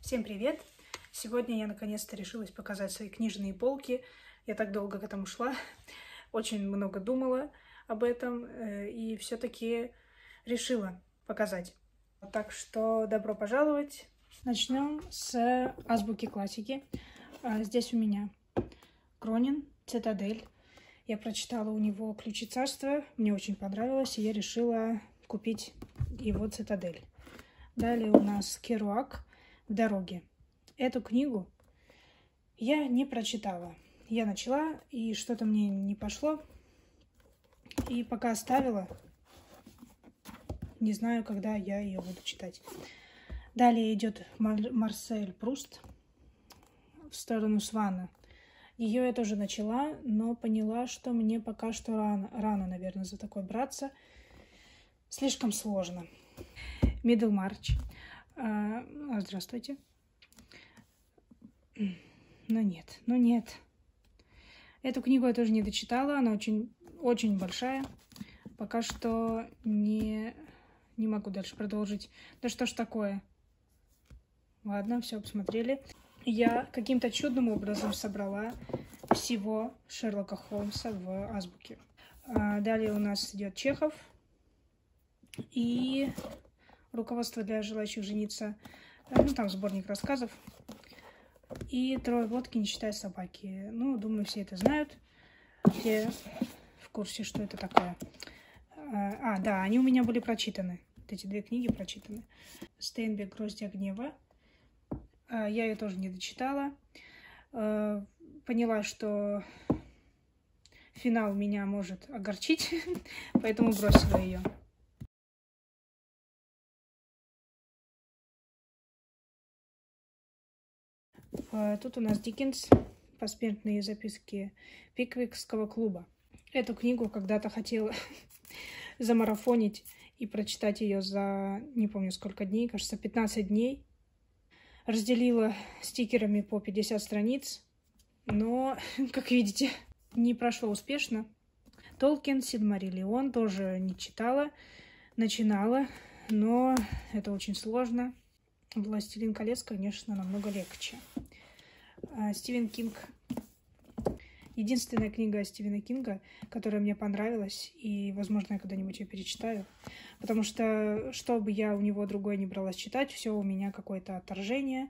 Всем привет! Сегодня я наконец-то решилась показать свои книжные полки. Я так долго к этому шла, очень много думала об этом и все-таки решила показать. Так что добро пожаловать! Начнем с азбуки классики. Здесь у меня Кронин, Цитадель. Я прочитала у него «Ключи царства», мне очень понравилось, и я решила купить его «Цитадель». Далее у нас Керуак «В дороге». Эту книгу я не прочитала. Я начала, и что-то мне не пошло. И пока оставила, не знаю, когда я ее буду читать. Далее идет Марсель Пруст «В сторону Свана». Ее я тоже начала, но поняла, что мне пока что рано, наверное, за такой браться. Слишком сложно. Миддлмарч. Здравствуйте. Но нет. Эту книгу я тоже не дочитала, она очень большая. Пока что не могу дальше продолжить. Да что ж такое? Ладно, все, посмотрели. Я каким-то чудным образом собрала всего Шерлока Холмса в азбуке. Далее у нас идет Чехов и руководство для желающих жениться. Ну, там сборник рассказов. И «Трое водки, не считая собаки». Ну, думаю, все это знают. Все в курсе, что это такое. Да, они у меня были прочитаны. Вот эти две книги прочитаны. Стейнбек «Гроздья гнева». Я ее тоже не дочитала. Поняла, что финал меня может огорчить, поэтому бросила ее. Тут у нас Диккенс «Посмертные записки Пиквикского клуба». Эту книгу когда-то хотела замарафонить и прочитать ее за, не помню сколько дней, кажется, 15 дней. Разделила стикерами по 50 страниц, но, как видите, не прошло успешно. Толкин «Сильмариллион» тоже не читала, начинала, но это очень сложно. «Властелин колец», конечно, намного легче. Стивен Кинг. Единственная книга Стивена Кинга, которая мне понравилась, и, возможно, я когда-нибудь ее перечитаю. Потому что, что бы я у него другое не бралась читать, все у меня какое-то отторжение.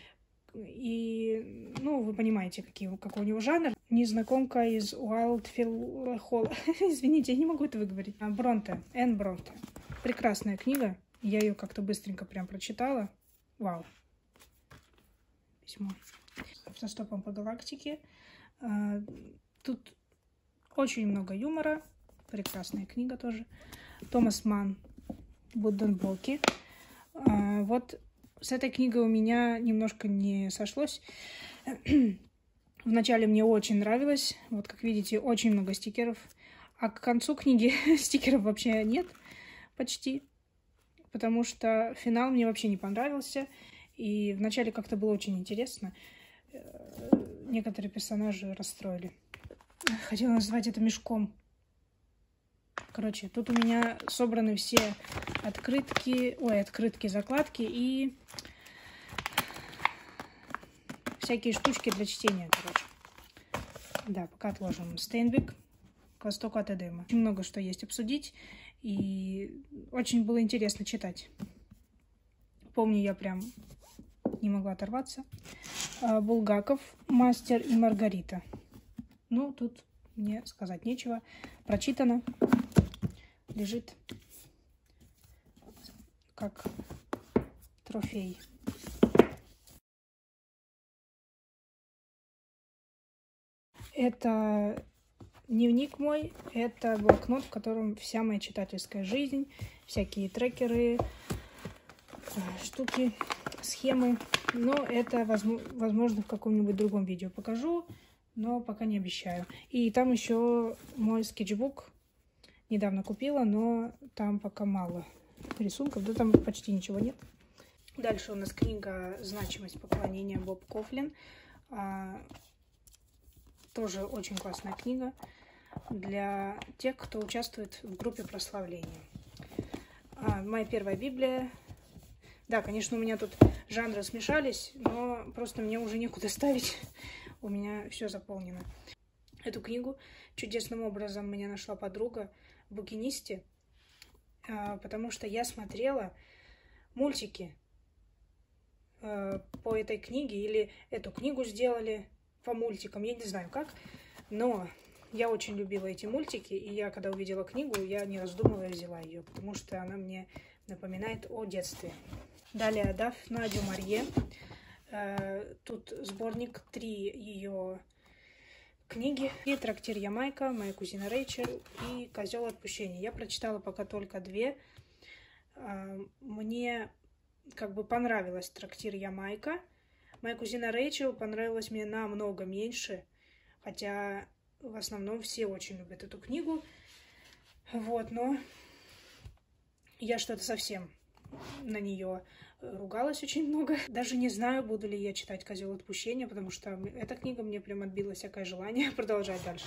И, ну, вы понимаете, какой у него жанр. Незнакомка из Уайлдфилл Холла. Извините, я не могу это выговорить. Бронте, Энн Бронте. Прекрасная книга. Я ее как-то быстренько прям прочитала. Вау. Письмо. «Автостопом по галактике». Тут очень много юмора. Прекрасная книга тоже. Томас Манн «Будденбоки». Вот с этой книгой у меня немножко не сошлось. Вначале мне очень нравилось. Вот, как видите, очень много стикеров. А к концу книги стикеров вообще нет почти. Потому что финал мне вообще не понравился. И вначале как-то было очень интересно. Некоторые персонажи расстроили. Хотела назвать это мешком. Короче, тут у меня собраны все открытки, закладки и всякие штучки для чтения, короче. Да, пока отложим. Стейнбек «К востоку от Эдема». Очень много что есть обсудить, и очень было интересно читать. Помню, я прям не могла оторваться. Булгаков «Мастер и Маргарита». Ну, тут мне сказать нечего. Прочитано. Лежит как трофей. Это дневник мой. Это блокнот, в котором вся моя читательская жизнь. Всякие трекеры, штуки, схемы. Но это, возможно, в каком-нибудь другом видео покажу, но пока не обещаю. И там еще мой скетчбук. Недавно купила, но там пока мало рисунков. Да там почти ничего нет. Дальше у нас книга «Значимость поклонения» Боб Кофлин. Тоже очень классная книга для тех, кто участвует в группе прославления. Моя первая Библия. Да, конечно, у меня тут жанры смешались, но просто мне уже некуда ставить. У меня все заполнено. Эту книгу чудесным образом мне нашла подруга в Букинисте, потому что я смотрела мультики по этой книге, или эту книгу сделали по мультикам, я не знаю как, но я очень любила эти мультики, и я, когда увидела книгу, я не раздумывая взяла ее, потому что она мне напоминает о детстве. Далее Дафна дю Марье. Тут сборник 3 ее книги. И «Трактир Ямайка», «Моя кузина Рэйчел» и «Козел отпущения». Я прочитала пока только 2. Мне как бы понравилась «Трактир Ямайка». «Моя кузина Рэйчел» понравилась мне намного меньше, хотя в основном все очень любят эту книгу. Вот, но я что-то совсем на нее ругалась очень много. Даже не знаю, буду ли я читать «Козел отпущения», потому что эта книга мне прям отбила всякое желание продолжать дальше.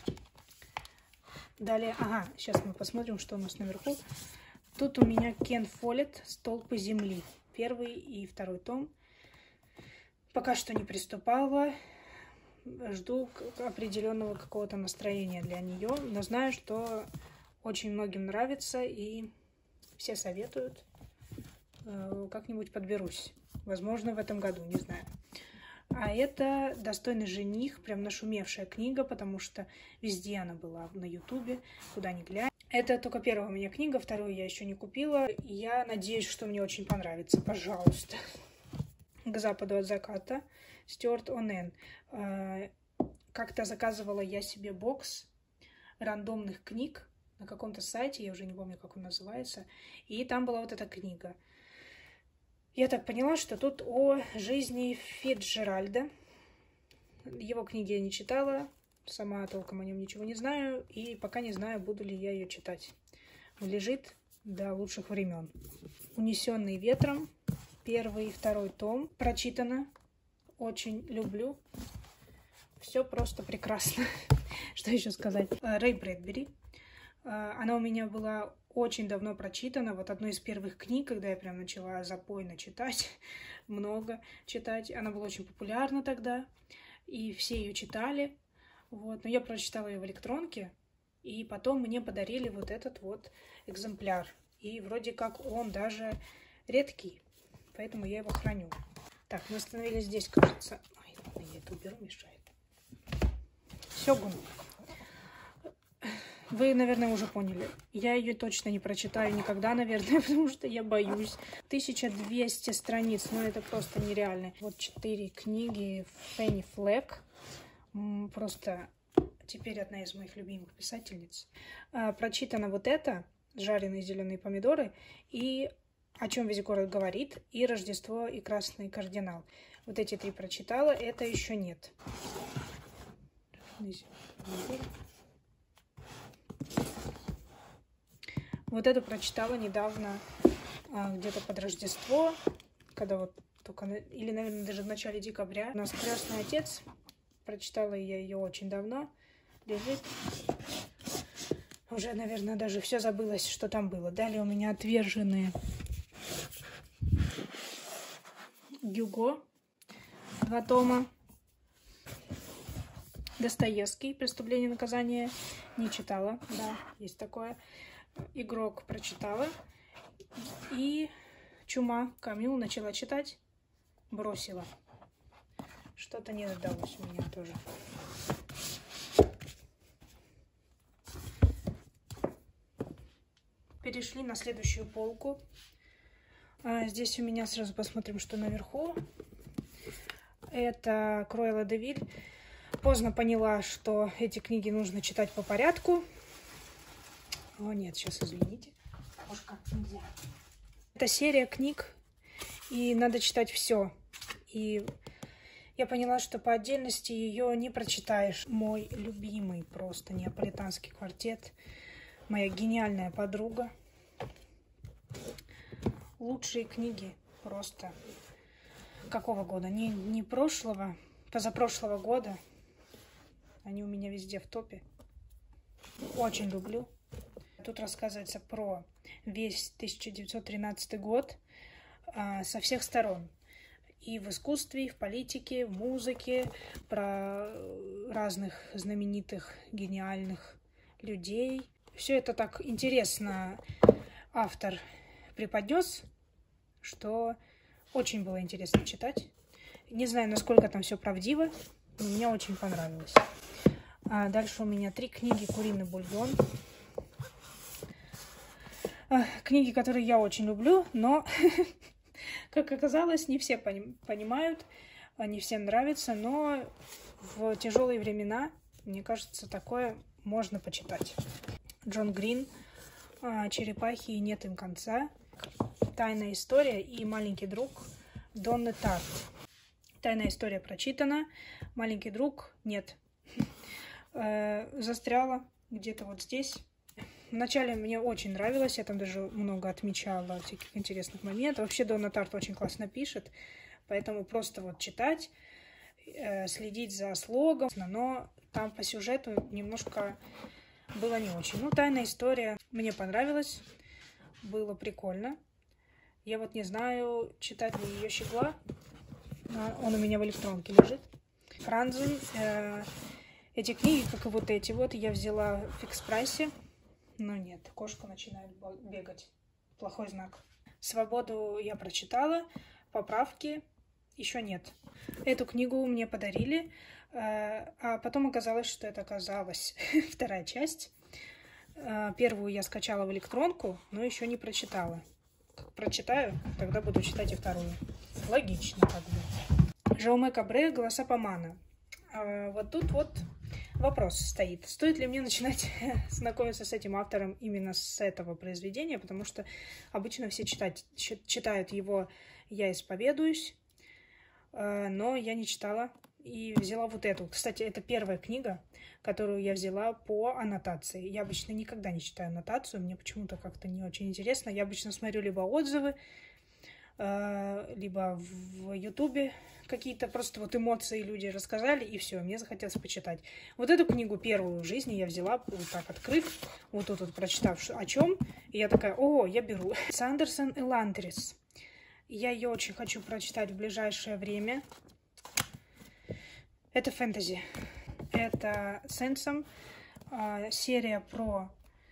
Далее, сейчас мы посмотрим, что у нас наверху. Тут у меня Кен Фоллетт «Столпы земли». 1 и 2 том. Пока что не приступала. Жду определенного какого-то настроения для нее, но знаю, что очень многим нравится и все советуют. Как-нибудь подберусь. Возможно, в этом году, не знаю. А это «Достойный жених», прям нашумевшая книга, потому что везде она была на Ютубе, куда ни глянь. Это только первая у меня книга, вторую я еще не купила. И я надеюсь, что мне очень понравится. Пожалуйста. «К западу от заката», Стюарт О'Нен. Как-то заказывала я себе бокс рандомных книг на каком-то сайте, я уже не помню, как он называется, и там была вот эта книга. Я так поняла, что тут о жизни Фицджеральда. Его книги я не читала, сама толком о нем ничего не знаю, и пока не знаю, буду ли я ее читать. Лежит до лучших времен. «Унесенный ветром», 1 и 2 том. Прочитано. Очень люблю. Все просто прекрасно. Что еще сказать? Рэй Брэдбери. Она у меня была очень давно прочитана. Вот одной из первых книг, когда я прям начала запойно читать, много читать. Она была очень популярна тогда, и все ее читали. Вот. Но я прочитала ее в электронке, и потом мне подарили вот этот вот экземпляр. И вроде как он даже редкий, поэтому я его храню. Так, мы остановились здесь, кажется. Ой, ладно, я это уберу, мешает. Сёгун. Вы, наверное, уже поняли. Я ее точно не прочитаю никогда, наверное, потому что я боюсь. 1200 страниц, ну это просто нереально. Вот 4 книги Фенни Флэк. Просто теперь одна из моих любимых писательниц. Прочитано вот это, «Жареные зеленые помидоры», и «О чем весь город говорит», и «Рождество и красный кардинал». Вот эти 3 прочитала, это еще нет. Вот эту прочитала недавно, где-то под Рождество, когда вот только, или, наверное, даже в начале декабря. У нас «Крестный отец». Прочитала я ее очень давно. Лежит. Уже, наверное, даже все забылось, что там было. Далее у меня «Отверженные». Гюго. 2 тома. Достоевский. «Преступление и наказание». Не читала. Да, есть такое. «Игрок» прочитала. И «Чума» Камю начала читать. Бросила. Что-то не задалось у меня тоже. Перешли на следующую полку. Здесь у меня сразу посмотрим, что наверху. Это Круэлла де Виль. Поздно поняла, что эти книги нужно читать по порядку. О, нет, сейчас извините. Кошка, нельзя. Это серия книг, и надо читать все. И я поняла, что по отдельности ее не прочитаешь. Мой любимый просто неаполитанский квартет. Моя гениальная подруга. Лучшие книги просто. Какого года? Не прошлого, позапрошлого года. Они у меня везде в топе. Очень люблю. Тут рассказывается про весь 1913 год. со всех сторон. И в искусстве, и в политике, в музыке, про разных знаменитых, гениальных людей. Все это так интересно автор преподнес, что очень было интересно читать. Не знаю, насколько там все правдиво, но мне очень понравилось. А дальше у меня 3 книги «Куриный бульон». Книги, которые я очень люблю, но, как оказалось, не все понимают, не всем нравится, но в тяжелые времена, мне кажется, такое можно почитать. Джон Грин, «Черепахи и нет им конца», «Тайная история» и «Маленький друг» Донны Тарт. «Тайная история» прочитана, «Маленький друг» нет. Застряла где-то вот здесь. Вначале мне очень нравилось, я там даже много отмечала всяких интересных моментов. Вообще Донна Тарт очень классно пишет, поэтому просто вот читать, следить за слогом, но там по сюжету немножко было не очень. Ну, «Тайная история» мне понравилась, было прикольно. Я вот не знаю, читать ли ее «Щегла». Он у меня в электронке лежит. Франзен. Эти книги, как и вот эти вот, я взяла в фикс-прайсе. Но нет, кошка начинает бегать. Плохой знак. «Свободу» я прочитала. «Поправки» еще нет. Эту книгу мне подарили, а потом оказалось, что это оказалась вторая часть. Первую я скачала в электронку, но еще не прочитала. Как прочитаю, тогда буду читать и вторую. Логично, как бы. Жауме Кабре «Голоса Помана». Вот тут вот вопрос стоит. Стоит ли мне начинать знакомиться с этим автором именно с этого произведения, потому что обычно все читают его «Я исповедуюсь», но я не читала и взяла вот эту. Кстати, это первая книга, которую я взяла по аннотации. Я обычно никогда не читаю аннотацию, мне почему-то как-то не очень интересно. Я обычно смотрю либо отзывы, либо в Ютубе какие-то просто вот эмоции люди рассказали, и все, мне захотелось почитать. Вот эту книгу первую в жизни я взяла, вот так открыв, вот тут вот прочитав о чем, и я такая: о, я беру. Сандерсон Эландрис. Я ее очень хочу прочитать в ближайшее время. Это фэнтези. Это Сенсом. Серия про...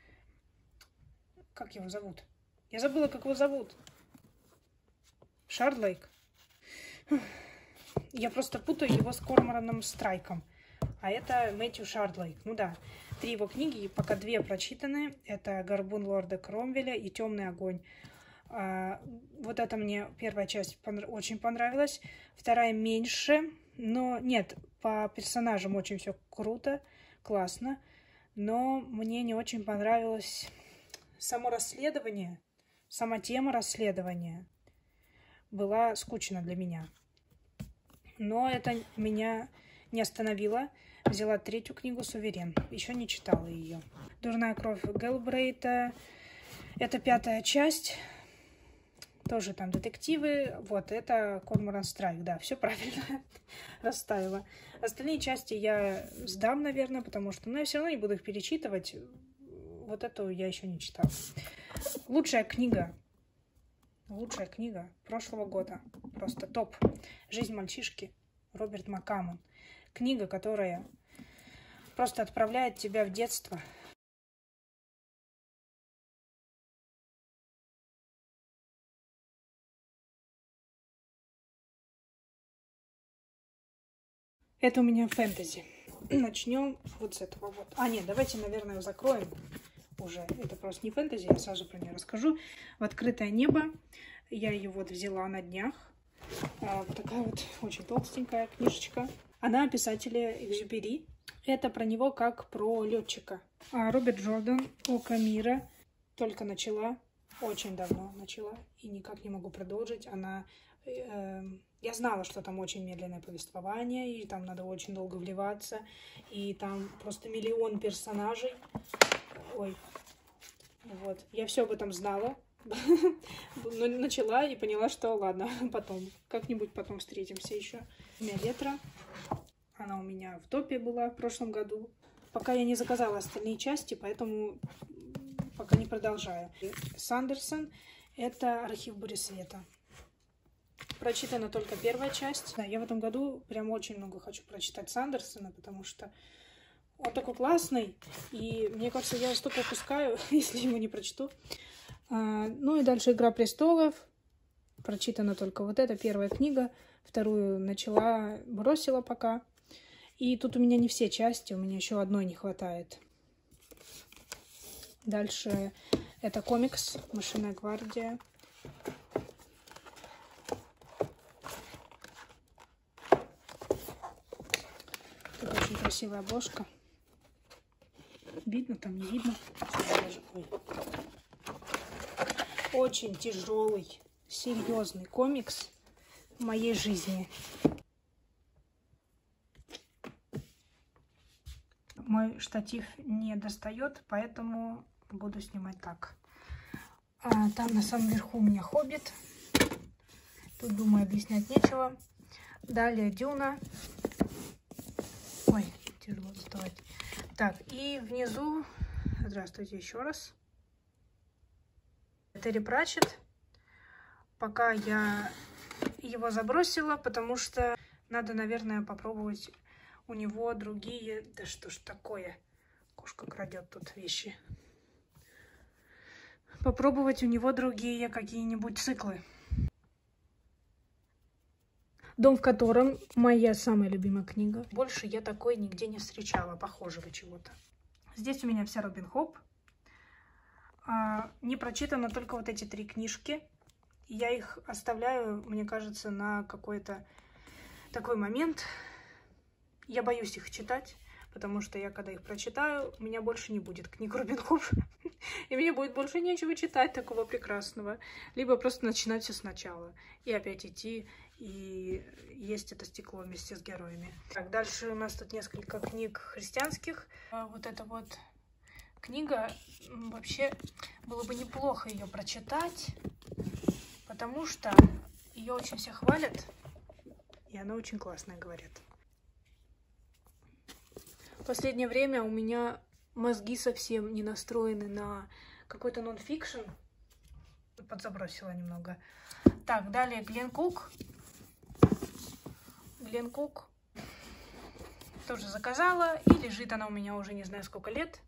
Как его зовут? Я забыла, как его зовут. Шардлейк. Я просто путаю его с Кормораном Страйком. А это Мэтью Шардлейк. Ну да, 3 его книги, пока 2 прочитаны. Это «Горбун лорда Кромвеля» и «Темный огонь». Вот это мне первая часть очень понравилась. Вторая меньше. Но нет, по персонажам очень все круто, классно. Но мне не очень понравилось само расследование. Сама тема расследования была скучна для меня. Но это меня не остановило. Взяла 3-ю книгу «Суверен». Еще не читала ее. «Дурная кровь» Гэлбрейта. Это 5-я часть. Тоже там детективы. Вот, это Корморан Страйк. Да, все правильно расставила. Остальные части я сдам, наверное, потому что... я все равно не буду их перечитывать. Вот эту я еще не читала. Лучшая книга прошлого года. Просто топ. «Жизнь мальчишки» Роберт Маккамон. Книга, которая просто отправляет тебя в детство. Это у меня фэнтези. Начнем вот с этого вот. Нет, давайте, наверное, закроем уже. Это просто не фэнтези, я сразу про нее расскажу. «В открытое небо». Я ее вот взяла на днях. Вот такая вот очень толстенькая книжечка. Она о писателе Экзюпери. Это про него как про летчика. Роберт Джордан «Око мира». Только начала. Очень давно начала. И никак не могу продолжить. Я знала, что там очень медленное повествование, и там надо очень долго вливаться, и там просто миллион персонажей. Ой, вот. Я все об этом знала, но начала и поняла, что ладно, потом, как-нибудь потом встретимся еще. Летра. Она у меня в топе была в прошлом году. Пока я не заказала остальные части, поэтому пока не продолжаю. Сандерсон. Это «Архив Буресвета». Прочитана только первая часть. Да, я в этом году прям очень много хочу прочитать Сандерсона, потому что он такой классный, и мне кажется, я столько упускаю, если его не прочту. Ну и дальше «Игра престолов». Прочитана только вот эта первая книга. Вторую начала, бросила пока. И тут у меня не все части, у меня еще одной не хватает. Дальше это комикс «Мышиная гвардия». Тут очень красивая обложка. Видно, там не видно. Ой. Очень тяжелый, серьезный комикс в моей жизни. Мой штатив не достает, поэтому буду снимать так. Там на самом верху у меня «Хоббит». Тут, думаю, объяснять нечего. Далее «Дюна». Ой, тяжело доставать. Так, и внизу, здравствуйте еще раз, Терри Пратчетт. Пока я его забросила, потому что надо, наверное, попробовать у него другие... Да что ж такое? Кошка крадет тут вещи. Попробовать у него другие какие-нибудь циклы. «Дом в котором» — моя самая любимая книга. Больше я такой нигде не встречала, похожего чего-то. Здесь у меня вся Робин Хоп. Не прочитано только вот эти 3 книжки. Я их оставляю, мне кажется, на какой-то такой момент. Я боюсь их читать, потому что я, когда их прочитаю, у меня больше не будет книг Робин Хоп. И мне будет больше нечего читать такого прекрасного. Либо просто начинать все сначала. И опять идти и есть это стекло вместе с героями. Так, дальше у нас тут несколько книг христианских. Вот эта вот книга, вообще было бы неплохо ее прочитать, потому что ее очень все хвалят, и она очень классная, говорят. В последнее время у меня мозги совсем не настроены на какой-то нон-фикшн. Подзабросила немного. Так, далее Глен Кук. Глен Кук тоже заказала, и лежит она у меня уже не знаю сколько лет.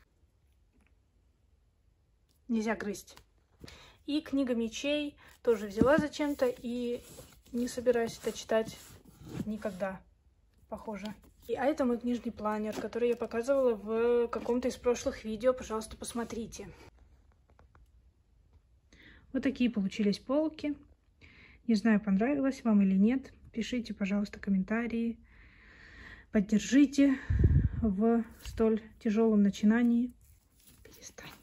Нельзя грызть. И «Книга мечей» тоже взяла зачем-то и не собираюсь это читать никогда, похоже. А это мой книжный планер, который я показывала в каком-то из прошлых видео. Пожалуйста, посмотрите. Вот такие получились полки. Не знаю, понравилось вам или нет. Пишите, пожалуйста, комментарии. Поддержите в столь тяжелом начинании. Перестань.